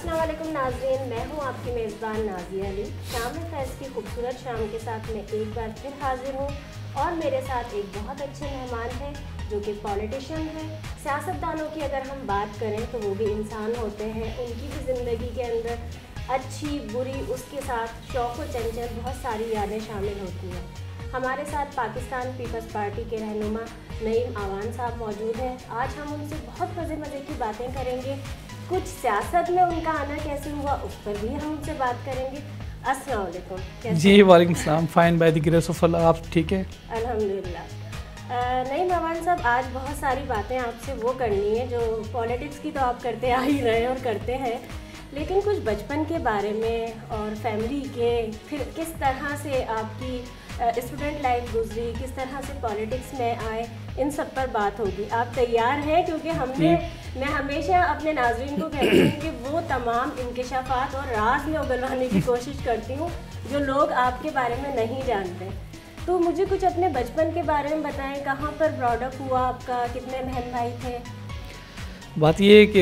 अस्सलाम वालेकुम नाज़रीन, मैं हूं आपकी मेज़बान नाज़िया अली। शाम फैज़ की खूबसूरत शाम के साथ मैं एक बार फिर हाजिर हूं और मेरे साथ एक बहुत अच्छे मेहमान हैं जो कि पॉलिटिशियन हैं। सियासतदानों की अगर हम बात करें तो वो भी इंसान होते हैं, उनकी भी ज़िंदगी के अंदर अच्छी बुरी उसके साथ शौक़ व चंचल बहुत सारी यादें शामिल होती हैं। हमारे साथ पाकिस्तान पीपल्स पार्टी के रहनुमा नईम आवान साहब मौजूद हैं। आज हम उनसे बहुत मज़े की बातें करेंगे। कुछ सियासत में उनका आना कैसे हुआ उस पर भी हम उनसे बात करेंगे। अस्सलाम वालेकुम। जी वालेकुम सलाम। Fine by the grace of Allah. आप ठीक है? अल्हम्दुलिल्लाह। नईम आवान साहब, आज बहुत सारी बातें आपसे वो करनी है जो पॉलिटिक्स की तो आप करते आ ही रहे और करते हैं, लेकिन कुछ बचपन के बारे में और फैमिली के, फिर किस तरह से आपकी स्टूडेंट लाइफ गुजरी, किस तरह से पॉलिटिक्स में आए, इन सब पर बात होगी। आप तैयार हैं? क्योंकि मैं हमेशा अपने नाज़रीन को कहती हूँ कि वो तमाम इंकशाफात और राज में उगलवाने की कोशिश करती हूँ जो लोग आपके बारे में नहीं जानते। तो मुझे कुछ अपने बचपन के बारे में बताएं। कहाँ पर ब्रॉडअप हुआ आपका? कितने बहन भाई थे? बात ये है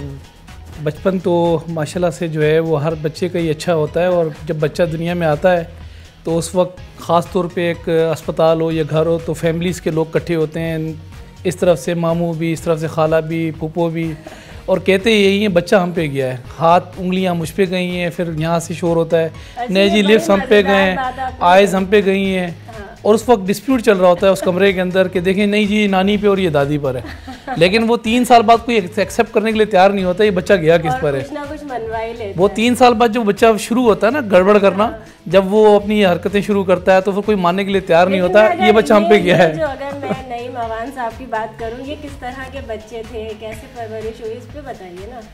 कि बचपन तो माशाल्लाह से जो है वो हर बच्चे का ही अच्छा होता है, और जब बच्चा दुनिया में आता है तो उस वक्त ख़ास तौर पे एक अस्पताल हो या घर हो तो फैमिलीज़ के लोग इकट्ठे होते हैं। इस तरफ से मामू भी, इस तरफ से खाला भी, फूफो भी, और कहते यही हैं बच्चा हम पे गया है, हाथ उंगलियां मुझ पे गई हैं, फिर यहाँ से शोर होता है नहीं जी लिप्स हम पे गए हैं, आइज़ हम पे गई हैं। और उस वक्त डिस्प्यूट चल रहा होता है उस कमरे के अंदर कि देखें नहीं जी नानी पे और ये दादी पर है, लेकिन वो 3 साल बाद कोई एक्सेप्ट करने के लिए तैयार नहीं होता ये बच्चा गया किस पर है। कुछ ना कुछ मनवा ही लेता वो 3 साल बाद जो बच्चा शुरू होता है ना गड़बड़ करना, जब वो अपनी हरकतें शुरू करता है तो फिर कोई मानने के लिए तैयार नहीं होता ये बच्चा हम पे गया है। जो अगर मैं नईम आवान साहब की बात करूँ, ये किस तरह के बच्चे थे, कैसे परवरिश हुई, इस पे बताइए ना।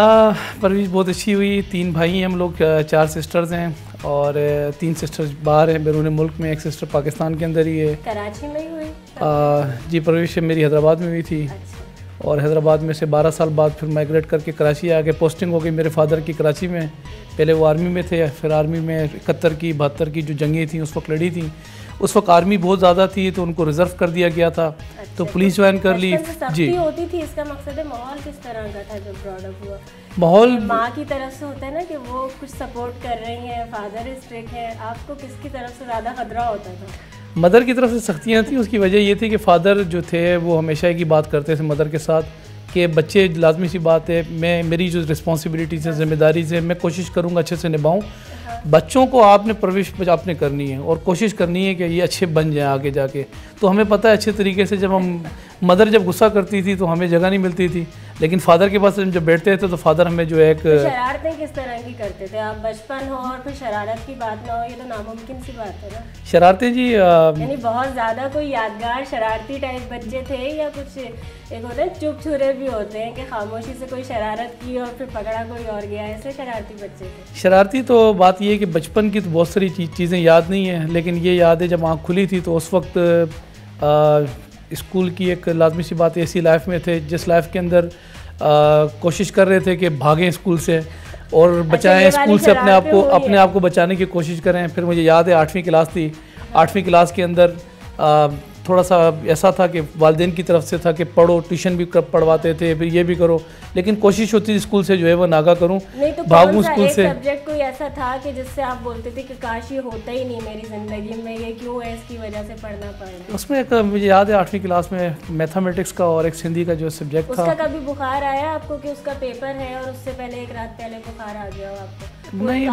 परवरिश बहुत अच्छी हुई। 3 भाई हैं हम लोग, 4 सिस्टर्स हैं, और 3 सिस्टर्स बाहर हैं बैरून मुल्क में, एक सिस्टर पाकिस्तान के अंदर ही है। कराची में ही हुई? जी परवरिश मेरी हैदराबाद में हुई थी। अच्छा। और हैदराबाद में से 12 साल बाद फिर माइग्रेट करके कराची आ गए। पोस्टिंग हो गई मेरे फादर की कराची में। पहले वो आर्मी में थे, फिर आर्मी में 71 की 72 की जो जंगें थी उस वक्त लड़ी थी। उस वक्त आर्मी बहुत ज़्यादा थी तो उनको रिज़र्व कर दिया गया था। अच्छा, तो पुलिस ज्वाइन कर ली। जी होती थी। इसका मकसद है माहौल किस तरह का था जब ब्रॉडअप हुआ? माहौल माँ की तरफ से होता है ना कि वो कुछ सपोर्ट कर रही हैं, फादर स्ट्रिक्ट है, आपको किसकी तरफ से ज़्यादा खतरा होता था? मदर की तरफ से सख्तियाँ थी। उसकी वजह ये थी कि फ़ादर जो थे वो हमेशा की बात करते थे मदर के साथ कि बच्चे लाजमी सी बात है, मैं मेरी जो रिस्पॉन्सिबिलिटीज़ है, जिम्मेदारी से मैं कोशिश करूँगा अच्छे से निभाऊँ। बच्चों को आपने परवरिश आपने करनी है और कोशिश करनी है कि ये अच्छे बन जाएं आगे जाके। तो हमें पता है अच्छे तरीके से, जब हम मदर जब गुस्सा करती थी तो हमें जगह नहीं मिलती थी, लेकिन फादर के पास जब बैठते थे तो फादर हमें जो है एक शरारतें किस तरह की करते थे आप? बचपन हो और फिर शरारत की बात ना हो, ये तो नामुमकिन सी बात है ना। शरारतें जी यानी बहुत ज़्यादा कोई यादगार शरारती टाइप बच्चे थे, या कुछ एक होते हैं चुप छुरे भी होते हैं कि खामोशी से कोई शरारत की और फिर पकड़ा कोई और गया, ऐसे शरारती बच्चे थे? शरारती तो बात ये है कि बचपन की तो बहुत सारी चीज़ें याद नहीं है, लेकिन ये याद है जब आँख खुली थी तो उस वक्त स्कूल की एक लाजमी सी बात ऐसी लाइफ में थे जिस लाइफ के अंदर कोशिश कर रहे थे कि भागें स्कूल से और बचाएं, स्कूल से अपने आप को बचाने की कोशिश करें। फिर मुझे याद है 8वीं क्लास थी, 8वीं क्लास के अंदर थोड़ा सा ऐसा था कि वालिदैन की तरफ से था कि पढ़ो, ट्यूशन भी पढ़वाते थे, फिर ये भी करो, लेकिन कोशिश होती थी स्कूल से जो है वो नागा करूं, भागूं स्कूल से। सब्जेक्ट कोई ऐसा था कि जिससे आप बोलते थे कि काश ये होता ही नहीं मेरी ज़िंदगी में, ये क्यों है, इसकी वजह से पढ़ना पड़ रहा है? उसमें एक मुझे याद है 8वीं क्लास में मैथमेटिक्स का और एक हिंदी का जो सब्जेक्ट था। उसका कभी बुखार आया आपको कि उसका पेपर है और उससे पहले एक रात पहले बुखार आ गया हो आपको? नहीं,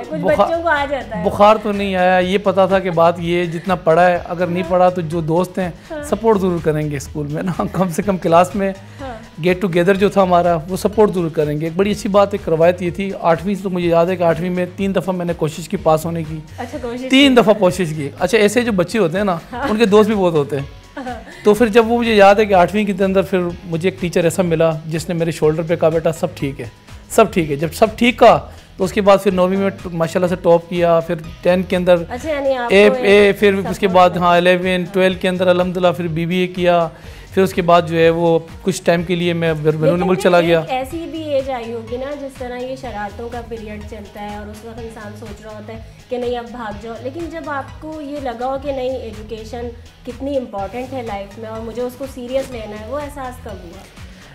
बुखार तो नहीं आया। ये पता था कि बात ये जितना पढ़ा है, अगर नहीं पढ़ा तो जो दोस्त हैं सपोर्ट ज़रूर करेंगे स्कूल में ना, कम से कम क्लास में गेट टुगेदर जो था हमारा वो सपोर्ट ज़रूर करेंगे। एक बड़ी अच्छी बात, एक रवायत ये थी 8वीं तो मुझे याद है कि 8वीं में 3 दफ़ा मैंने कोशिश की पास होने की। अच्छा, 3 दफ़ा कोशिश की। अच्छा, ऐसे जो बच्चे होते हैं ना उनके दोस्त भी बहुत होते हैं। तो फिर जब वो मुझे याद है कि 8वीं के अंदर फिर मुझे एक टीचर ऐसा मिला जिसने मेरे शोल्डर पे कहा बेटा सब ठीक है, सब ठीक है। जब सब ठीक का तो उसके बाद फिर 9वीं में माशाल्लाह से टॉप किया, फिर 10 के अंदर ए फिर उसके बाद 11 12 के अंदर अल्हम्दुलिल्लाह फिर BBA किया। फिर उसके बाद जो है वो कुछ टाइम के लिए मैं बैरून मुल्क चला गया। ऐसी भी एज आई होगी ना जिस तरह ये शरारतों का पीरियड चलता है और उस वक्त इंसान सोच रहा होता है कि नहीं अब भाग जाओ, लेकिन जब आपको ये लगा हो कि नहीं एजुकेशन कितनी इम्पोर्टेंट है लाइफ में और मुझे उसको सीरियस लेना है, वो एहसास कब हुआ?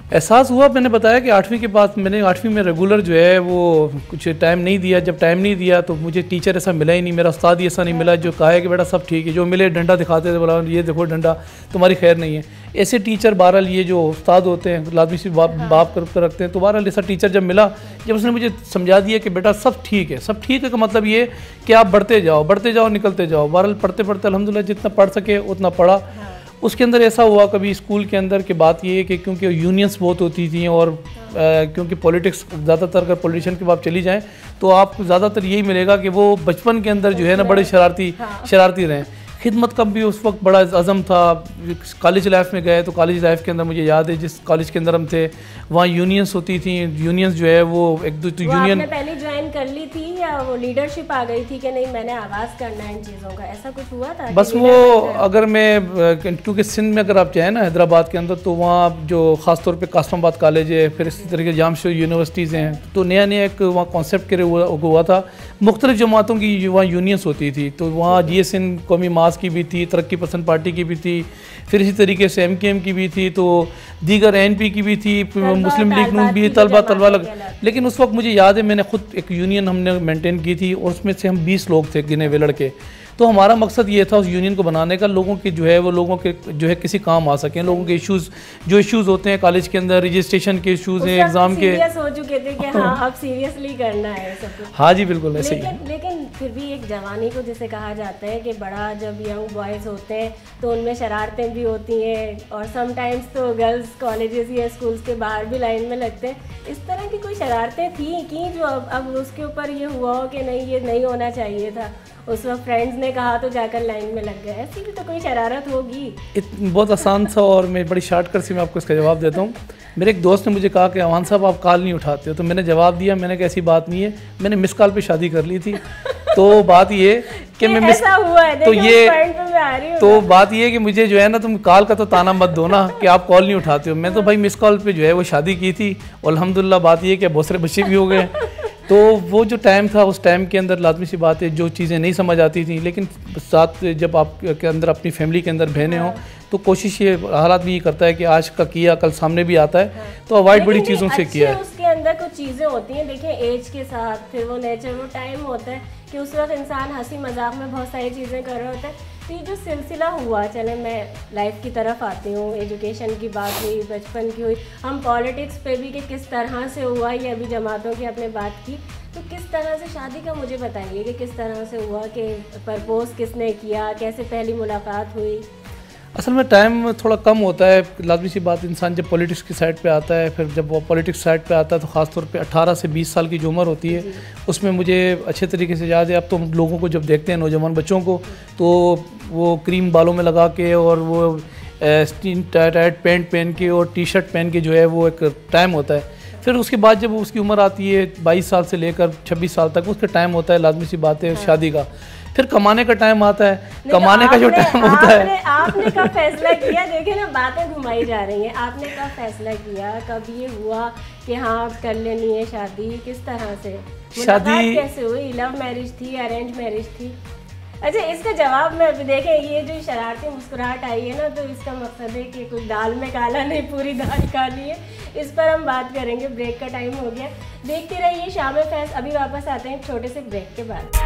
एहसास हुआ, मैंने बताया कि 8वीं के बाद मैंने 8वीं में रेगुलर जो है वो कुछ टाइम नहीं दिया। जब टाइम नहीं दिया तो मुझे टीचर ऐसा मिला ही नहीं, मेरा उस्ताद ही ऐसा नहीं मिला जो कहा है कि बेटा सब ठीक है। जो मिले डंडा दिखाते थे, बोला ये देखो डंडा तुम्हारी खैर नहीं है। ऐसे टीचर बहरहाल ये जो उस्ताद होते हैं लाजमी सी बाप कर रखते हैं। तो बहरहाल ऐसा टीचर जब मिला, जब उसने मुझे समझा दिया कि बेटा सब ठीक है, सब ठीक है का मतलब ये कि आप बढ़ते जाओ निकलते जाओ। बहरहाल पढ़ते पढ़ते अल्हम्दुलिल्लाह जितना पढ़ सके उतना पढ़ा। उसके अंदर ऐसा हुआ कभी स्कूल के अंदर की बात ये है कि क्योंकि यूनियंस बहुत होती थी और क्योंकि पॉलिटिक्स ज़्यादातर अगर पॉलिटिशियन के बाद चली जाएं तो आपको ज़्यादातर यही मिलेगा कि वो बचपन के अंदर जो है ना बड़े शरारती रहें। खिदमत का भी उस वक्त बड़ा अज़म था। कॉलेज लाइफ में गए तो कॉलेज लाइफ के अंदर मुझे याद है जिस कॉलेज के अंदर हम थे वहाँ यूनियंस होती थी। यूनियंस जो है वो एक दो यूनियन आपने पहले ज्वाइन कर ली थी या वो लीडरशिप आ गई थी कि नहीं मैंने आवाज़ करना है इन चीज़ों का, ऐसा कुछ हुआ था? बस वो अगर मैं क्योंकि सिंध में अगर आप जाए ना हैदराबाद के अंदर तो वहाँ जो ख़ास तौर पे कासमाबाद कॉलेज है, फिर इसी तरीके जामशोर यूनिवर्सिटीज़ हैं, तो नया एक वहाँ कॉन्सेप्ट के हुआ था। मुख्तलिफ जमातों की वहाँ यूनियंस होती थी। तो वहाँ GSN कौमी मास की भी थी, तरक्की पसंद पार्टी की भी थी, फिर इसी तरीके से MKM की भी थी, तो दीगर ANP की भी थी, मुस्लिम लीग नून भी, तलबा लग। लेकिन उस वक्त मुझे याद है मैंने खुद एक यूनियन हमने मेंटेन की थी और उसमें से हम 20 लोग थे गिने हुए लड़के। तो हमारा मकसद ये था उस यूनियन को बनाने का, लोगों के जो है वो लोगों के जो है किसी काम आ सकें। लोगों के इश्यूज़ होते हैं कॉलेज के अंदर, रजिस्ट्रेशन के इश्यूज़ हैं, एग्ज़ाम के। सीरियस हो चुके थे कि हाँ अब सीरियसली करना है सब कुछ। हाँ जी बिल्कुल ऐसे ही। लेकिन फिर भी एक जवानी को जिसे कहा जाता है कि बड़ा जब यंग बॉयज़ होते हैं तो उनमें शरारतें भी होती हैं और समटाइम्स तो गर्ल्स कॉलेजेस या स्कूल्स के बाहर भी लाइन में लगते हैं। इस तरह की कोई शरारतें थी कि जो अब उसके ऊपर ये हुआ हो कि नहीं ये नहीं होना चाहिए था, उस वक्त फ्रेंड्स ने कहा तो जाकर लाइन में लग गए, ऐसी भी तो कोई शरारत होगी? बहुत आसान सा और मैं बड़ी शॉर्टकट से मैं आपको इसका जवाब देता हूँ। मेरे एक दोस्त ने मुझे कहा कि अमान साहब आप कॉल नहीं उठाते हो, तो मैंने जवाब दिया, मैंने कहा ऐसी बात नहीं है, मैंने मिस कॉल पे शादी कर ली थी। तो बात ये कि मैं मिस हुआ है, तो ये बात ये कि मुझे जो है ना तुम कॉल का तो ताना मत दो ना कि आप कॉल नहीं उठाते हो। मैं तो भाई मिस कॉल पे जो है वो शादी की थी और अल्हम्दुलिल्लाह बात ये कि बहुत सारे बच्चे भी हो गए। तो वो जो टाइम था उस टाइम के अंदर लाजमी सी बात है जो चीज़ें नहीं समझ आती थी, लेकिन साथ जब आप के अंदर अपनी फैमिली के अंदर बहने हों तो कोशिश ये हालात भी ये करता है कि आज का किया कल सामने भी आता है, तो अवॉइड बड़ी चीज़ों से किया है। उसके अंदर कुछ चीज़ें होती हैं, देखिए एज के साथ फिर वो नेचर वो टाइम होता है कि उस वक्त इंसान हंसी मजाक में बहुत सारी चीज़ें कर रहा होता है। तो ये जो सिलसिला हुआ, चले मैं लाइफ की तरफ आती हूँ, एजुकेशन की बात हुई, बचपन की हुई, हम पॉलिटिक्स पे भी कि किस तरह से हुआ, ये अभी जमातों की आपने बात की, तो किस तरह से शादी का मुझे बताइए कि किस तरह से हुआ, कि प्रपोज किसने किया, कैसे पहली मुलाकात हुई? असल में टाइम थोड़ा कम होता है, लाजमी सी बात, इंसान जब पॉलिटिक्स की साइड पे आता है, फिर जब वो पॉलिटिक्स साइड पे आता है तो ख़ास तौर पे 18 से 20 साल की जो उम्र होती है उसमें मुझे अच्छे तरीके से याद है। अब तो लोगों को जब देखते हैं नौजवान बच्चों को तो वो क्रीम बालों में लगा के और वो टाइट पैंट पहन के और टी-शर्ट पहन के जो है वो एक टाइम होता है। फिर उसके बाद जब उसकी उम्र आती है 22 साल से लेकर 26 साल तक, उसका टाइम होता है लाजमी सी बात है शादी का। फिर कमाने का टाइम आता है, कमाने का जो टाइम होता है। आपने कब फैसला किया? देखिए ना बातें घुमाई जा रही हैं, आपने कब फैसला किया, कब ये हुआ कि हाँ कर लेनी है शादी? किस तरह से शादी कैसे हुई? लव मैरिज थी, अरेंज मैरिज थी? अच्छा इसका जवाब में अभी देखें, ये जो शरारती मुस्कुराहट आई है ना, तो इसका मकसद है कि कुछ दाल में काला नहीं पूरी दाल काली है, इस पर हम बात करेंगे। ब्रेक का टाइम हो गया, देखते रहिए शाम फैस। अभी वापस आते हैं छोटे से ब्रेक के बाद।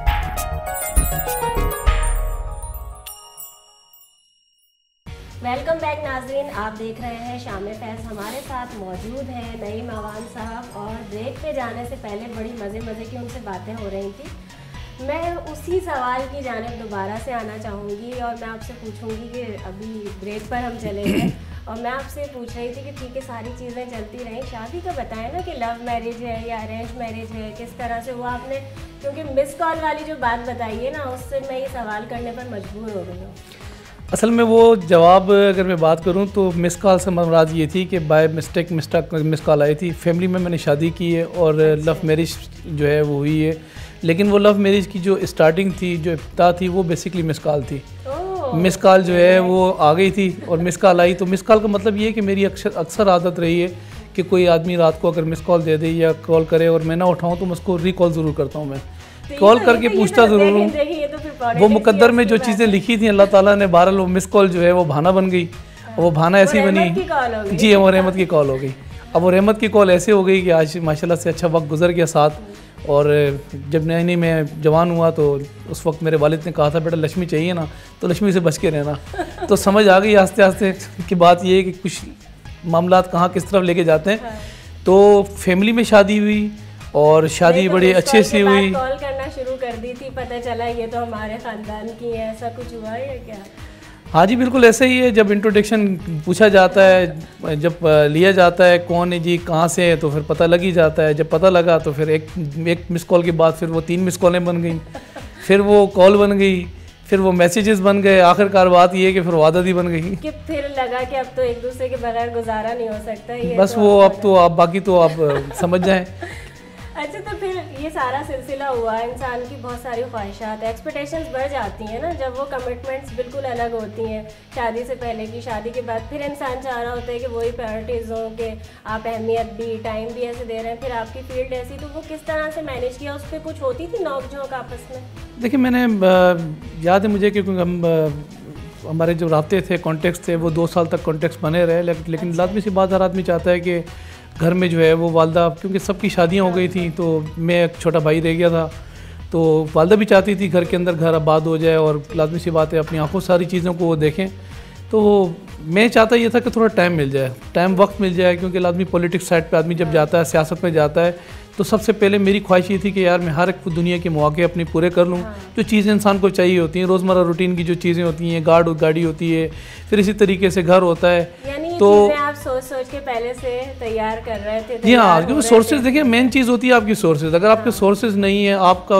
वेलकम बैक नाज़रीन, आप देख रहे हैं शाम फैस। हमारे साथ मौजूद है नईम अवान साहब और ब्रेक पे जाने से पहले बड़ी मज़े की उनसे बातें हो रही थी। मैं उसी सवाल की जानिब दोबारा से आना चाहूँगी और मैं आपसे पूछूँगी कि अभी ब्रेक पर हम चले गए और मैं आपसे पूछ रही थी कि ठीक है सारी चीज़ें चलती रहीं, शादी का बताएं ना कि लव मैरिज है या अरेंज मैरिज है, किस तरह से हुआ आपने? क्योंकि मिस कॉल वाली जो बात बताई है ना, उससे मैं ये सवाल करने पर मजबूर हो गई हूँ। असल में वो जवाब अगर मैं बात करूं तो मिस कॉल से मुराद ये थी कि बाय मिस्टेक मिस कॉल आई थी। फैमिली में मैंने शादी की है और लव मैरिज जो है वो हुई है, लेकिन वो लव मैरिज की जो स्टार्टिंग थी, जो इब्तिदा थी, वो बेसिकली मिस कॉल थी। मिस कॉल जो है वो आ गई थी और मिस कॉल आई, तो मिस कॉल का मतलब ये है कि मेरी अक्सर आदत रही है कि कोई आदमी रात को अगर मिस कॉल दे दे या कॉल करे और मैं ना उठाऊँ तो मैं उसको रिकॉल ज़रूर करता हूँ। मैं कॉल करके पूछता ज़रूर हूँ। वो मुकद्दर में जो चीज़ें लिखी थी अल्लाह ताला ने, बहरहाल वो मिस कॉल जो है वो बहाना बन गई वो भाना ऐसी बनी जी, वो रहमत की कॉल हो गई। अब वो रहमत की कॉल ऐसे हो गई कि आज माशाल्लाह से अच्छा वक्त गुजर गया साथ। और जब नई नई मैं जवान हुआ तो उस वक्त मेरे वालिद ने कहा था बेटा लक्ष्मी चाहिए ना, तो लक्ष्मी से बच के रहना। तो समझ आ गई आस्ते आस्ते की बात ये है कि कुछ मामलात कहाँ किस तरफ लेके जाते हैं। तो फैमिली में शादी हुई और शादी बड़ी अच्छे से हुई। कॉल करना शुरू कर दी थी, पता चला ये तो हमारे ख़ानदान की है, ऐसा कुछ हुआ है क्या? हाँ जी बिल्कुल ऐसा ही है। जब इंट्रोडक्शन पूछा जाता है, जब लिया जाता है कौन है जी कहाँ से है, तो फिर पता लग ही जाता है। जब पता लगा तो फिर एक मिस कॉल के बाद फिर वो 3 मिस कॉलें बन गई, फिर वो कॉल बन गई, फिर वो मैसेजेस बन गए। आखिरकार बात ये है कि फिर वो आदत ही बन गई कि फिर लगा कि अब तो एक दूसरे के बगैर गुजारा नहीं हो सकता ये बस तो वो अब तो आप बाकी तो आप समझ जाएं। अच्छा, तो फिर ये सारा सिलसिला हुआ, इंसान की बहुत सारी ख्वाहिशात, एक्सपेक्टेशंस बढ़ जाती हैं ना, जब वो कमिटमेंट्स बिल्कुल अलग होती हैं शादी से पहले की। शादी के बाद फिर इंसान चाह रहा होता है कि वही प्रायोरिटीज़ हों, कि आप अहमियत भी टाइम भी ऐसे दे रहे हैं, फिर आपकी फील्ड ऐसी, तो वो किस तरह से मैनेज किया? उस पर कुछ होती थी नोक झोंक आपस में? देखिए मैंने याद है मुझे, क्योंकि हम हमारे जो राब्ते थे, कॉन्टेक्ट्स थे, वो 2 साल तक कॉन्टेक्ट्स बने रहे। लेकिन लाजमी सी बात, हर आदमी चाहता है कि घर में जो है वो वालदा, क्योंकि सबकी शादियां हो गई थी तो मैं एक छोटा भाई रह गया था, तो वालदा भी चाहती थी घर के अंदर घर आबाद हो जाए और लाजमी सी बात है अपनी आंखों सारी चीज़ों को वो देखें। तो मैं चाहता ये था कि थोड़ा टाइम मिल जाए, टाइम वक्त मिल जाए, क्योंकि लाजमी पॉलिटिक्स साइड पे आदमी जब जाता है, सियासत में जाता है, तो सबसे पहले मेरी ख्वाहिश ये थी कि यार मैं हर एक दुनिया के मौके अपने पूरे कर लूँ। जो चीज़ें इंसान को चाहिए होती हैं, रोज़मर्रा रूटीन की जो चीज़ें होती हैं, गाड़ी होती है, फिर इसी तरीके से घर होता है। तो आप सोच के पहले से तैयार कर रहे थे? जी हाँ, क्योंकि सोर्सेज देखिए मेन चीज़ होती है आपकी सोर्सेज। अगर आपके सोर्सेज नहीं है, आपका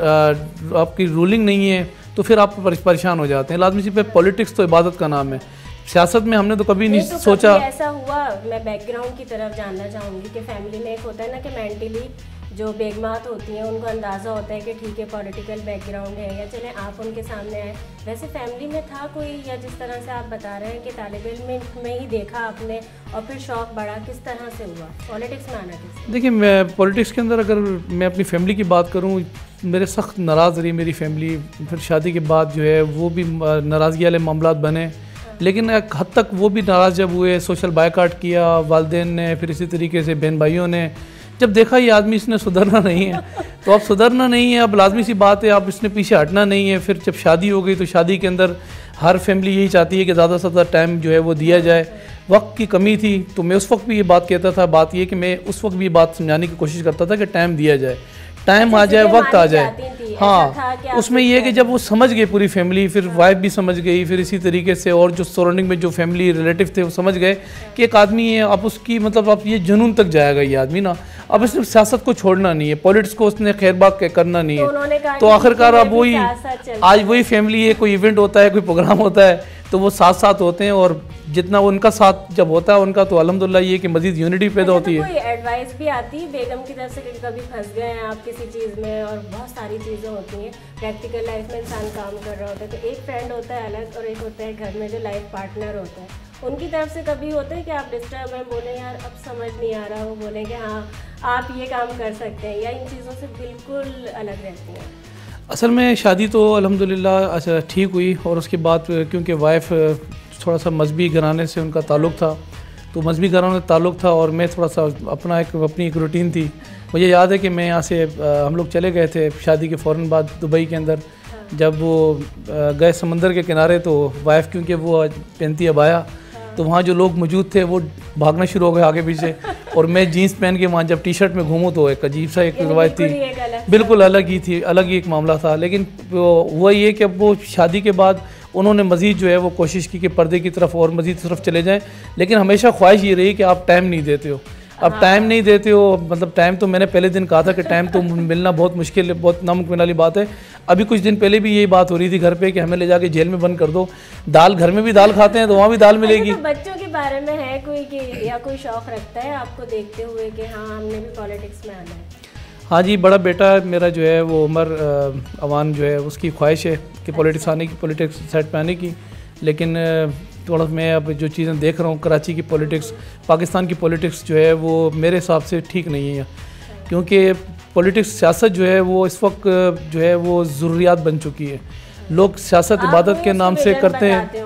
अगर आपकी रूलिंग नहीं है, तो फिर आप परेशान हो जाते हैं। लाजमी सी पे पॉलिटिक्स तो इबादत का नाम है, सियासत में हमने तो कभी नहीं सोचा। ऐसा हुआ, मैं बैकग्राउंड की तरफ जानना चाहूँगी कि फैमिली में एक होता है ना कि मेंटली जो बेगमात होती हैं उनको अंदाज़ा होता है कि ठीक है पॉलिटिकल बैकग्राउंड है, या चले आप उनके सामने आए, वैसे फैमिली में था कोई, या जिस तरह से आप बता रहे हैं कि तालिब इल्म में ही देखा आपने और फिर शौक़ बढ़ा, किस तरह से हुआ पॉलिटिक्स में आना? कैसे? देखिए मैं पॉलिटिक्स के अंदर अगर मैं अपनी फैमिली की बात करूँ, मेरे सख्त नाराज़ रही मेरी फैमिली। फिर शादी के बाद जो है वो भी नाराज़गी वाले मामला बने, लेकिन एक हद तक वो भी नाराज़ जब हुए, सोशल बायकाट किया वालिदैन ने, फिर इसी तरीके से बहन भाइयों ने। जब देखा ये आदमी इसने सुधरना नहीं है, तो अब सुधरना नहीं है, अब लाजमी सी बात है आप इसने पीछे हटना नहीं है। फिर जब शादी हो गई तो शादी के अंदर हर फैमिली यही चाहती है कि ज़्यादा से ज़्यादा टाइम जो है वो दिया जाए। वक्त की कमी थी, तो मैं उस वक्त भी ये बात कहता था। बात ये कि मैं उस वक्त भी बात समझाने की कोशिश करता था कि टाइम दिया जाए, टाइम आ जाए, वक्त आ जाए। हाँ, उसमें यह है कि जब वो समझ गए पूरी फैमिली, फिर वाइफ भी समझ गई, फिर इसी तरीके से और जो सराउंडिंग में जो फैमिली रिलेटिव थे वो समझ गए कि एक आदमी है, अब उसकी मतलब अब ये जुनून तक जाएगा ये आदमी ना, अब इसने सियासत को छोड़ना नहीं है, पॉलिटिक्स को उसने खैरबाग करना नहीं है। तो आखिरकार अब वही आज वही फैमिली है, कोई इवेंट होता है, कोई प्रोग्राम होता है, तो वो साथ साथ होते हैं। और जितना उनका साथ जब होता है उनका, तो अल्हम्दुलिल्लाह ये कि मजीद यूनिटी पैदा होती है। कोई एडवाइस भी आती है बेगम की तरफ से कि कभी फंस गए हैं आप किसी चीज़ में, और बहुत सारी चीज़ें होती हैं प्रैक्टिकल लाइफ में, इंसान काम कर रहा होता है, तो एक फ्रेंड होता है अलग और एक होता है घर में जो लाइफ पार्टनर होता है, उनकी तरफ से कभी होता है कि आप डिस्टर्ब हैं, बोले यार अब समझ नहीं आ रहा, वो बोले कि हाँ आप ये काम कर सकते हैं, या इन चीज़ों से बिल्कुल अलग रहती हैं? असल में शादी तो अल्हम्दुलिल्लाह ठीक हुई, और उसके बाद क्योंकि वाइफ थोड़ा सा मजहबी घराने से उनका ताल्लुक़ था, तो मजहबी घराने से ताल्लुक़ था, और मैं थोड़ा सा अपनी एक रूटीन थी। मुझे याद है कि मैं यहाँ से हम लोग चले गए थे शादी के फ़ौरन बाद दुबई के अंदर। जब वो गए समंदर के किनारे, तो वाइफ क्योंकि वो पहनती अबाया, तो वहाँ जो लोग मौजूद थे वो भागना शुरू हो गए आगे पीछे, और मैं जीन्स पहन के वहाँ जब टी शर्ट में घूमूँ तो एक अजीब सा एक रवायत थी, बिल्कुल अलग ही थी, अलग ही एक मामला था। लेकिन हुआ ये कि अब वो शादी के बाद उन्होंने मज़ीद जो है वो कोशिश की कि पर्दे की तरफ और मज़ीद तरफ चले जाएं, लेकिन हमेशा ख्वाहिश ये रही कि आप टाइम नहीं देते हो। अब टाइम नहीं देते हो, मतलब टाइम तो मैंने पहले दिन कहा था कि टाइम तो मिलना बहुत मुश्किल है, बहुत नामुमकिन वाली बात है। अभी कुछ दिन पहले भी यही बात हो रही थी घर पे कि हमें ले जाके जेल में बंद कर दो, दाल घर में भी दाल खाते हैं तो वहाँ भी दाल मिलेगी। तो बच्चों के बारे में है कोई कि या कोई शौक़ रखता है आपको देखते हुए कि हाँ हमने भी पॉलिटिक्स में आना है? हाँ जी, बड़ा बेटा मेरा जो है वो उमर अवान जो है उसकी ख्वाहिश है कि पॉलिटिक्स आने की, पॉलिटिक्स साइड पे आने की। लेकिन थोड़ा मैं अब जो चीज़ें देख रहा हूँ, कराची की पॉलिटिक्स, पाकिस्तान की पॉलिटिक्स जो है वो मेरे हिसाब से ठीक नहीं है, क्योंकि पॉलिटिक्स सियासत जो है वो इस वक्त जो है वो ज़रूरियात बन चुकी है। लोग सियासत इबादत के नाम से करते हैं।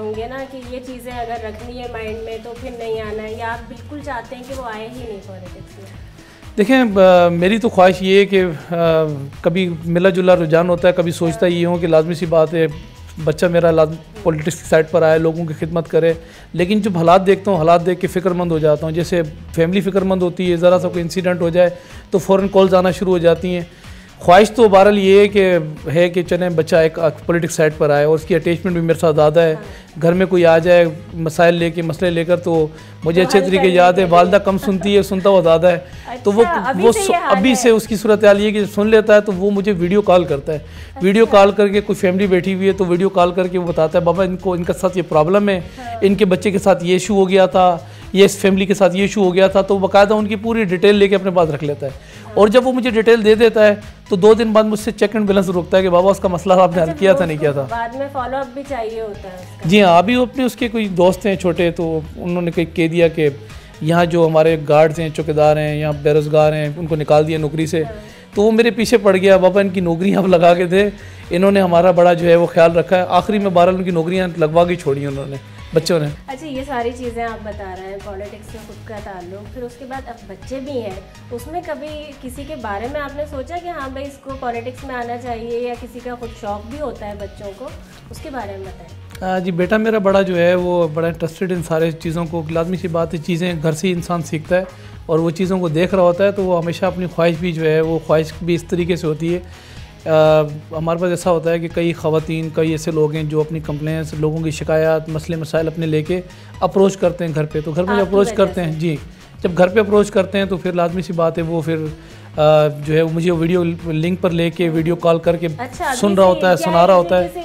होंगे ना कि ये चीज़ें अगर रखनी है माइंड में तो फिर नहीं आना है, या आप बिल्कुल चाहते हैं कि वो आए ही नहीं पॉलिटिक्स में? देखें, मेरी तो ख्वाहिश ये है कि कभी मिला जुला रुझान होता है, कभी सोचता ये हूँ कि लाजमी सी बात है बच्चा मेरा पॉलिटिक्स की साइड पर आए, लोगों की खिदमत करे। लेकिन जब हालात देखता हूँ, हालात देख के फ़िक्रमंद हो जाता हूँ। जैसे फैमिली फ़िक्रमंद होती है, ज़रा सा कोई इंसिडेंट हो जाए तो फ़ौरन कॉल्स आना शुरू हो जाती हैं। ख्वाहिश तो बहरहाल ये है कि चलें बच्चा एक पॉलिटिक्स साइड पर आए, और उसकी अटैचमेंट भी मेरे साथ ज़्यादा है। घर में कोई आ जाए मसले लेकर तो मुझे अच्छे तरीके याद है, वालदा कम सुनती है, सुनता हुआ ज़्यादा है। अच्छा, तो वो अभी से उसकी सूरत हाल ये कि सुन लेता है तो वो मुझे वीडियो कॉल करता है। अच्छा। वीडियो कॉल करके कोई फैमिली बैठी हुई है तो वीडियो कॉल करके वो बताता है बाबा इनके साथ ये प्रॉब्लम है, इनके बच्चे के साथ ये इशू हो गया था, ये इस फैमिली के साथ ये इशू हो गया था। तो बाकायदा उनकी पूरी डिटेल लेके अपने पास रख लेता है। और जब वो मुझे डिटेल दे देता है तो 2 दिन बाद मुझसे चेक एंड बैलेंस रुकता है कि बाबा उसका मसला आपने हल किया था नहीं किया था। बाद में फॉलो अप भी चाहिए होता है उसका। जी हाँ, अभी अपने उसके कोई दोस्त हैं छोटे, तो उन्होंने कह दिया कि यहाँ जो हमारे गार्ड्स हैं, चौकीदार हैं, यहाँ बेरोज़गार हैं, उनको निकाल दिया नौकरी से। तो वो मेरे पीछे पड़ गया, बाबा इनकी नौकरी आप लगा के दे, इन्होंने हमारा बड़ा जो है वो ख्याल रखा है। आखिरी में 12 उनकी नौकरियाँ लगवा के छोड़ी उन्होंने बच्चों ने। अच्छा, ये सारी चीज़ें आप बता रहे हैं, पॉलिटिक्स से खुद का ताल्लुक, फिर उसके बाद अब बच्चे भी हैं, उसमें कभी किसी के बारे में आपने सोचा कि हाँ भाई इसको पॉलिटिक्स में आना चाहिए, या किसी का खुद शौक भी होता है बच्चों को, उसके बारे में बताएं। जी, बेटा मेरा बड़ा जो है वो बड़ा इंटरेस्टेड इन सारे चीज़ों को। लाजमी सी बात है, चीज़ें घर से ही इंसान सीखता है और वो चीज़ों को देख रहा होता है, तो वो हमेशा अपनी ख्वाहिश भी जो है वो ख्वाहिश भी इस तरीके से होती है। हमारे पास ऐसा होता है कि कई ख़वातीन, कई ऐसे लोग हैं जो अपनी कंप्लेंट्स, लोगों की शिकायत, मसले मसाइल अपने लेके अप्रोच करते हैं घर पे। तो घर में जब अप्रोच करते हैं, जी, जब घर पे अप्रोच करते हैं तो फिर लाजमी सी बात है वो फिर जो है मुझे वीडियो लिंक पर लेके वीडियो कॉल करके सुन रहा होता है, सुना रहा होता है।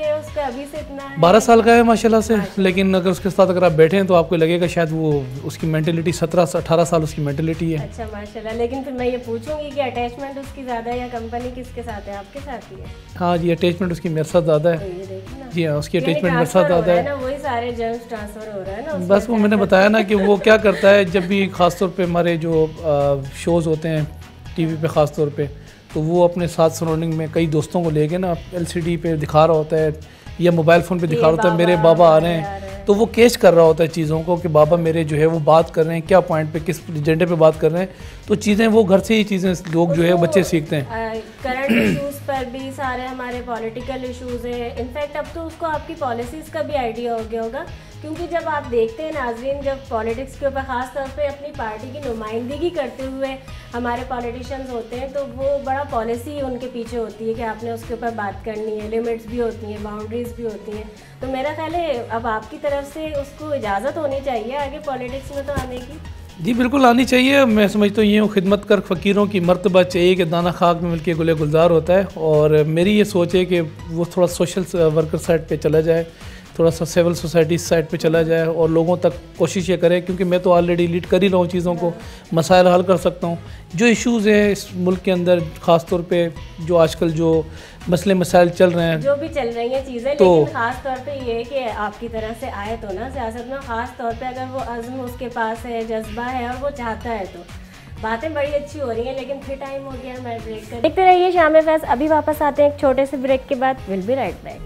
अभी से इतना 12 साल का है माशाल्लाह से, लेकिन अगर उसके साथ अगर आप बैठे हैं तो आपको लगेगा शायद वो उसकी मेंटेलिटी 17 से 18 साल उसकी मेंटेलिटी है। अच्छा माशाल्लाह। लेकिन फिर मैं ये पूछूंगी कि अटैचमेंट उसकी ज़्यादा है या कंपनी किसके साथ है, आपके साथ ही है? हाँ जी, अटैचमेंट उसकी मेरे साथ ज़्यादा है। तो ये देखिए ना, जी हाँ, उसकी अटैचमेंट मेरे साथ ज़्यादा है। वही सारे जर्म्स ट्रांसफ़र हो रहा है ना। बस वो मैंने बताया ना कि वो क्या करता है, जब भी ख़ासतौर पे हमारे जो शोज़ होते हैं टीवी पे ख़ास तौर पे, तो वो अपने साथ सराउंडिंग में कई दोस्तों को लेके ना LCD पे दिखा रहा होता है या मोबाइल फ़ोन पे दिखा रहा होता है मेरे बाबा आ रहे हैं। तो वो कैच कर रहा होता है चीज़ों को कि बाबा मेरे जो है वो बात कर रहे हैं, क्या पॉइंट पे, किस एजेंडे पे बात कर रहे हैं। तो चीज़ें वो घर से ही चीज़ें लोग जो है बच्चे सीखते हैं। करंट इश्यूज़ पर भी सारे हमारे पॉलिटिकल इश्यूज़ हैं। इनफैक्ट अब तो उसको आपकी पॉलिसीज़ का भी आइडिया हो गया होगा, क्योंकि जब आप देखते हैं नाज़रीन, जब पॉलिटिक्स के ऊपर ख़ास तौर पे अपनी पार्टी की नुमाइंदगी करते हुए हमारे पॉलिटिशियंस होते हैं, तो वो बड़ा पॉलिसी उनके पीछे होती है कि आपने उसके ऊपर बात करनी है, लिमिट्स भी होती हैं, बाउंड्रीज़ भी होती हैं। तो मेरा ख्याल है अब आपकी तरफ से उसको इजाज़त होनी चाहिए आगे पॉलिटिक्स में तो आने की। जी बिल्कुल आनी चाहिए। मैं समझता हूँ ये हूँ, खिदमत कर फ़कीरों की मर्तबा चाहिए कि दाना खाक में मिलके गुले गुलजार होता है। और मेरी ये सोच है कि वो थोड़ा सोशल वर्कर साइड पे चला जाए, थोड़ा सा सिविल सोसाइटी साइड पे चला जाए और लोगों तक कोशिश ये करे, क्योंकि मैं तो ऑलरेडी लीड कर ही रहा हूँ चीज़ों को, मसाइल हल कर सकता हूँ। जो इश्यूज़ हैं इस मुल्क के अंदर, ख़ास तौर पे जो आजकल जो मसले मसाइल चल रहे हैं, जो भी चल रही हैं चीज़ें, तो लेकिन ख़ास तौर पे ये है कि आपकी तरह से आए तो ना सियासत में, ख़ास तौर पे अगर वो अज़्म उसके पास है, जज्बा है और वो चाहता है, तो बातें बड़ी अच्छी हो रही हैं। लेकिन फिर टाइम हो गया, मैं ब्रेक कर देखते रहिए शाम फैज़। अभी वापस आते हैं एक छोटे से ब्रेक के बाद। Will be right back.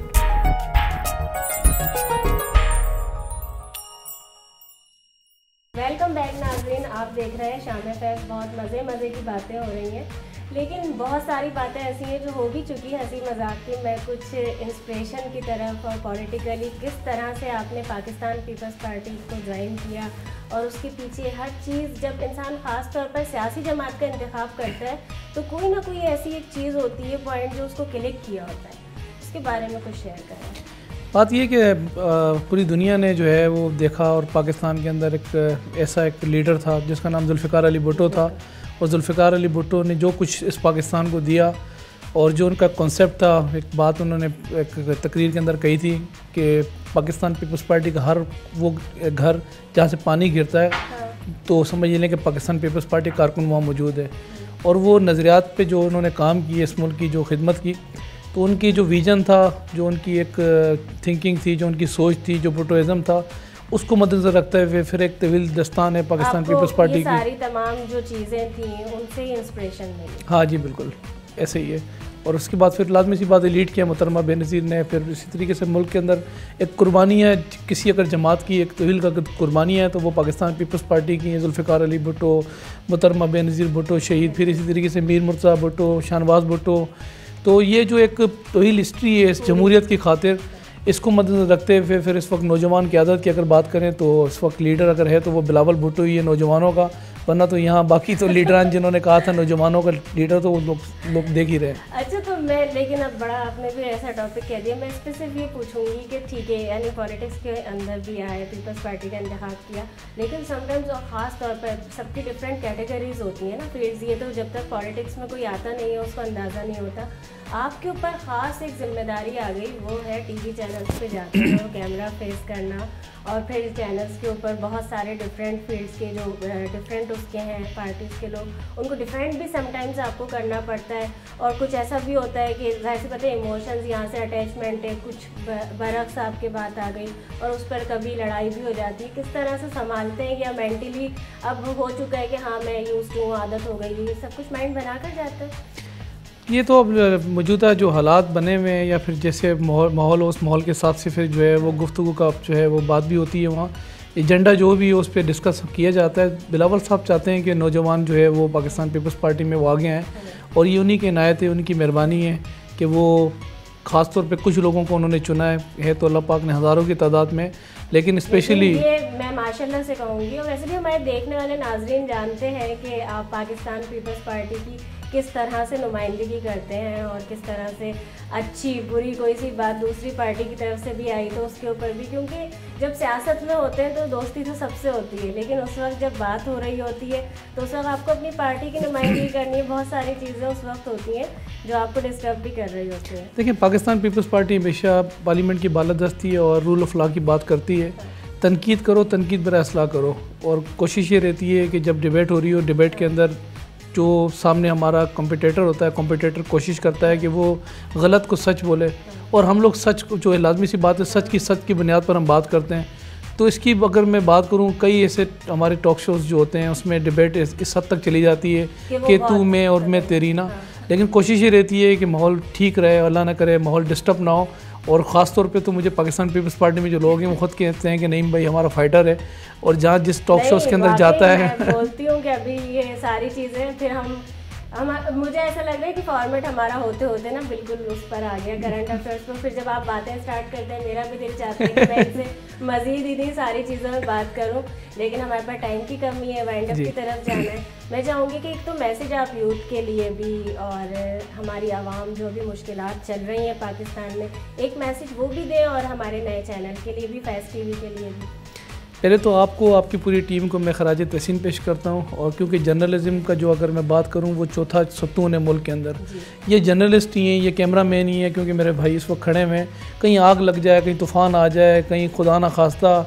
Welcome back नाज़रीन, आप देख रहे हैं शाम फैज़। बहुत मज़े की बातें हो रही हैं, लेकिन बहुत सारी बातें ऐसी हैं जो हो भी चुकी हैं हंसी मजाक की। मैं कुछ इंस्पिरेशन की तरफ और पॉलिटिकली किस तरह से आपने पाकिस्तान पीपल्स पार्टी को ज्वाइन किया और उसके पीछे हर चीज़, जब इंसान ख़ास तौर पर सियासी जमात का इंतखाब करता है तो कोई ना कोई ऐसी एक चीज़ होती है, पॉइंट जो उसको क्लिक किया होता है। उसके बारे में कुछ शेयर करें। बात ये कि पूरी दुनिया ने जो है वो देखा, और पाकिस्तान के अंदर एक ऐसा एक लीडर था जिसका नाम जुल्फ़िकार अली भुट्टो था। और जुल्फ़िकार अली भुट्टो ने जो कुछ इस पाकिस्तान को दिया और जो उनका कॉन्सेप्ट था, एक बात उन्होंने एक तकरीर के अंदर कही थी कि पाकिस्तान पीपल्स पार्टी का हर वो घर जहाँ से पानी गिरता है तो समझ लें कि पाकिस्तान पीपल्स पार्टी कारकुन वहाँ मौजूद है। और वो नज़रियात पे जो उन्होंने काम किए, इस मुल्क की जो खिदमत की, तो उनकी जो विज़न था, जो उनकी एक थिंकिंग थी, जो उनकी सोच थी, जो भुट्टोइज़म था, उसको मद्देनज़र रखते हुए फिर एक तवील दस्तान है पाकिस्तान पीपल्स पार्टी की। सारी तमाम जो चीज़ें थी उनसे ही इंस्पिरेशन मिली। हाँ जी बिल्कुल ऐसे ही है। और उसके बाद फिर लाजमी सी बात है लीड किया मोहतरमा बेनज़ीर ने। फिर इसी तरीके से मुल्क के अंदर एक कुर्बानी है, किसी अगर जमात की एक तवील का कुर्बानी है तो वो पाकिस्तान पीपल्स पार्टी की है। जुल्फ़िकार अली भुट्टो, मोहतरमा बेनज़ीर भुट्टो शहीद, फिर इसी तरीके से मीर मुर्तज़ा भुट्टो, शाहनवाज़ भुट्टो। तो ये जो एक तवील हिस्ट्री है इस जमहूरियत की खातिर, इसको मद्देनज़र रखते हुए फिर इस वक्त नौजवान क़यादत की अगर बात करें तो इस वक्त लीडर अगर है तो वो बिलावल भुट्टो ही है नौजवानों का, वरना तो यहाँ बाकी तो लीडरान जिन्होंने कहा था नौजवानों का लीडर तो वो लोग देख ही रहे। अच्छा, तो मैं लेकिन अब बड़ा आपने भी ऐसा टॉपिक कह दिया, मैं इस पर सिर्फ ये पूछूंगी कि ठीक है यानी पॉलिटिक्स के अंदर भी आए, पीपल्स पार्टी का इंतखाब किया, लेकिन समटाइम्स और ख़ास तौर पर सबकी डिफरेंट कैटेगरीज होती हैं ना फील्ड्स। ये तो जब तक पॉलिटिक्स में कोई आता नहीं है उसको अंदाज़ा नहीं होता। आपके ऊपर ख़ास एक जिम्मेदारी आ गई, वो है टीवी चैनल्स पे जाते हैं कैमरा फेस करना, और फिर चैनल्स के ऊपर बहुत सारे डिफरेंट फील्ड्स के जो डिफरेंट उसके हैं पार्टीज़ के लोग, उनको डिफरेंट भी समटाइम्स आपको करना पड़ता है। और कुछ ऐसा भी होता है कि जाहिर सी पता है इमोशंस यहाँ से अटैचमेंट है, कुछ बरक्स आपके बात आ गई और उस पर कभी लड़ाई भी हो जाती है। किस तरह से संभालते हैं, या मेंटली अब हो चुका है कि हाँ मैं यूज़ टू हूँ, आदत हो गई, ये सब कुछ माइंड बना कर जाता है? ये तो अब मौजूदा जो हालात बने हुए हैं या फिर जैसे माहौल उस माहौल के हिसाब से फिर जो है वो गुफ्तगू का जो है वो बात भी होती है, वहाँ एजेंडा जो भी है उस पर डिस्कस किया जाता है। बिलावल साहब चाहते हैं कि नौजवान जो है वो पाकिस्तान पीपल्स पार्टी में वो आगे हैं, और ये उन्हीं की इनायत है, उनकी मेहरबानी है कि वो ख़ास तौर पे कुछ लोगों को उन्होंने चुना है तो अल्लाह पाक ने हज़ारों की तादाद में, लेकिन स्पेशली ये मैं माशाल्लाह से कहूँगी। और वैसे भी हमारे देखने वाले नाजरीन जानते हैं कि आप पाकिस्तान पीपल्स पार्टी की किस तरह से नुमाइंदगी करते हैं, और किस तरह से अच्छी बुरी कोई सी बात दूसरी पार्टी की तरफ से भी आई तो उसके ऊपर भी, क्योंकि जब सियासत में होते हैं तो दोस्ती तो सबसे होती है, लेकिन उस वक्त जब बात हो रही होती है तो उस वक्त आपको अपनी पार्टी की नुमाइंदगी करनी है। बहुत सारी चीज़ें उस वक्त होती हैं जो आपको डिस्टर्ब भी कर रही होती हैं। देखिए, पाकिस्तान पीपल्स पार्टी हमेशा पार्लियामेंट की बालादस्ती और रूल ऑफ लॉ की बात करती है। तनकीद करो, तनकीद पर असलाह करो, और कोशिश ये रहती है कि जब डिबेट हो रही हो, डिबेट के अंदर जो सामने हमारा कॉम्पिटिटर होता है, कॉम्पिटिटर कोशिश करता है कि वो गलत को सच बोले, और हम लोग सच को जो है लाजमी सी बात है सच की बुनियाद पर हम बात करते हैं। तो इसकी अगर मैं बात करूं, कई ऐसे हमारे टॉक शोज़ जो होते हैं उसमें डिबेट इस हद तक चली जाती है कि तू मैं और मैं तेरी ना, लेकिन कोशिश ये रहती है कि माहौल ठीक रहे, अल्लाह ना करे माहौल डिस्टर्ब ना हो। और ख़ास तौर पे तो मुझे पाकिस्तान पीपल्स पार्टी में जो लोग हैं वो खुद कहते हैं कि नहीं भाई हमारा फाइटर है, और जहाँ जिस टॉक शोज़ के अंदर जाता है मैं बोलती हूँ कि अभी ये सारी चीज़ें फिर हम मुझे ऐसा लग रहा है कि फॉर्मेट हमारा होते होते ना बिल्कुल उस पर आ गया करंट अफेयर्स पर। फिर जब आप बातें स्टार्ट करते हैं मेरा भी दिल चाहता है कि मैं इनसे मज़ीद इन्हीं सारी चीज़ों में बात करूं, लेकिन हमारे पास टाइम की कमी है, वाइंड अप की तरफ जाना है। मैं चाहूँगी कि एक तो मैसेज आप यूथ के लिए भी और हमारी आवाम जो भी मुश्किलात चल रही हैं पाकिस्तान में, एक मैसेज वो भी दें, और हमारे नए चैनल के लिए भी, फैज़ टीवी के लिए भी। पहले तो आपको, आपकी पूरी टीम को मैं खराज तहसीन पेश करता हूँ, और क्योंकि जर्नलिज़म का जो अगर मैं बात करूँ वो चौथा सतून है मुल्क के अंदर। ये जर्नलिस्ट ही हैं, ये कैमरा मैन ही है, क्योंकि मेरे भाई इस वक्त खड़े हुए हैं, कहीं आग लग जाए, कहीं तूफ़ान आ जाए, कहीं खुदा ना खास्ता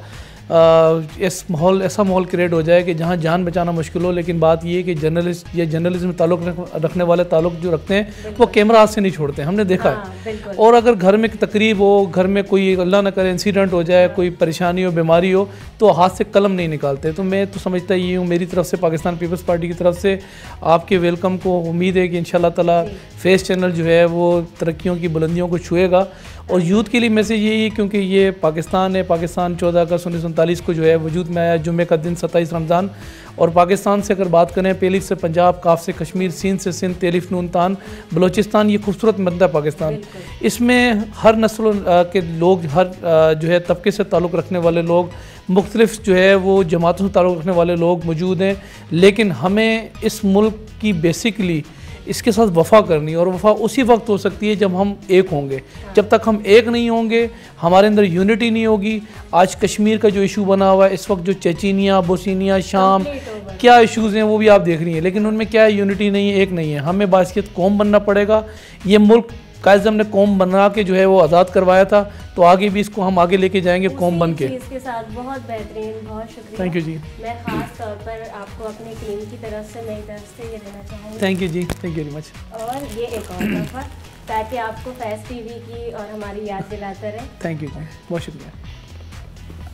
ऐसा माहौल क्रिएट हो जाए कि जहाँ जान बचाना मुश्किल हो। लेकिन बात ये है कि जर्नलिस्ट या जर्नलिज्म में ताल्लुक़ रखने वाले ताल्लुक़ जो रखते हैं वो कैमरा हाथ से नहीं छोड़ते, हमने देखा है। और अगर घर में तकरीब हो, घर में कोई अल्लाह न करे इंसिडेंट हो जाए, कोई परेशानी हो, बीमारी हो, तो हाथ से कलम नहीं निकालते। तो मैं तो समझता ये हूँ, मेरी तरफ से पाकिस्तान पीपल्स पार्टी की तरफ से आपके वेलकम को उम्मीद है कि इंशाल्लाह ताला फेस चैनल जो है वो तरक्कियों की बुलंदियों को छुएगा। और यूथ के लिए मैसेज यही है, क्योंकि ये पाकिस्तान है, पाकिस्तान 14 अगस्त 1947 को जो है वजूद में आया, जुम्मे का दिन 27 रमज़ान। और पाकिस्तान से अगर बात करें, पहली से पंजाब, काफ से कश्मीर, सीन से सिंध, तेलिफ नून तान, बलोचिस्तान, ये खूबसूरत मद्दा पाकिस्तान। इसमें हर नस्ल के लोग, हर जो है तबके से ताल्लुक़ रखने वाले लोग, मुख्तलिफ जो है वो जमातों से ताल्लुक़ रखने वाले लोग मौजूद हैं। लेकिन हमें इस मुल्क की बेसिकली इसके साथ वफ़ा करनी, और वफ़ा उसी वक्त हो सकती है जब हम एक होंगे। जब तक हम एक नहीं होंगे, हमारे अंदर यूनिटी नहीं होगी। आज कश्मीर का जो इशू बना हुआ है इस वक्त, जो चेचीनिया, बोस्निया, शाम, क्या इश्यूज़ हैं वो भी आप देख रही हैं, लेकिन उनमें क्या है, यूनिटी नहीं है, एक नहीं है। हमें बासियत कौम बनना पड़ेगा। ये मुल्क कायज़म ने कौम बना के जो है वो आज़ाद करवाया था, तो आगे भी इसको हम आगे लेके जाएंगे कौम बन के। इसके साथ बहुत बेहतरीन, बहुत शुक्रिया। थैंक यू जी। मैं ख़ास तौर पर आपको अपनी टीम की तरफ से, मेरी तरफ से ये देना चाहूँगी। थैंक यू जी, थैंक यू वेरी मच। और ये एक और दफ़ा ताकि आपको फैज़ टीवी की और हमारी याद दिलाता रहे। थैंक यू जी, बहुत शुक्रिया।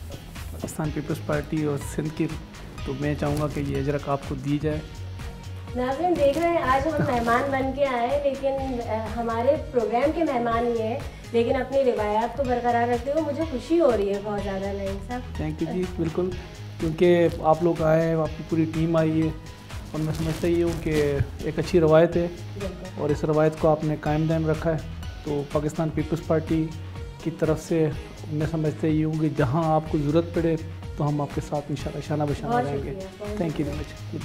पाकिस्तान पीपल्स पार्टी और सिंध की, तो मैं चाहूँगा कि ये अजरक आपको दी जाए। नाज़रीन देख रहे हैं, आज हम मेहमान बन के आए, लेकिन हमारे प्रोग्राम के मेहमान ये हैं, लेकिन अपनी रिवायात को बरकरार रखते हुए मुझे खुशी हो रही है बहुत ज़्यादा। नईम साहब थैंक यू जी, बिल्कुल, क्योंकि आप लोग आए हैं, आपकी पूरी टीम आई है और मैं समझता ही हूँ कि एक अच्छी रवायत है और इस रवायत को आपने कायम दायम रखा है। तो पाकिस्तान पीपल्स पार्टी की तरफ से मैं समझते ही हूँ कि जहाँ आपको ज़रूरत पड़े तो हम आपके साथ इंशाल्लाह शाना बशाना रहेंगे। Thank you very much.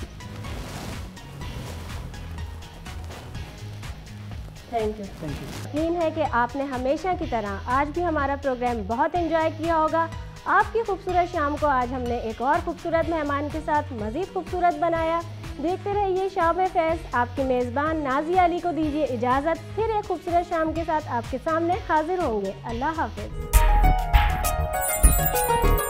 Thank you. यकीन है कि आपने हमेशा की तरह आज भी हमारा प्रोग्राम बहुत एंजॉय किया होगा। आपकी खूबसूरत शाम को आज हमने एक और खूबसूरत मेहमान के साथ मज़ीद खूबसूरत बनाया। देखते रहिए शाम फैज़। आपकी मेज़बान नाज़िया अली को दीजिए इजाज़त। फिर एक खूबसूरत शाम के साथ आपके सामने हाजिर होंगे। अल्लाह हाफ़िज़।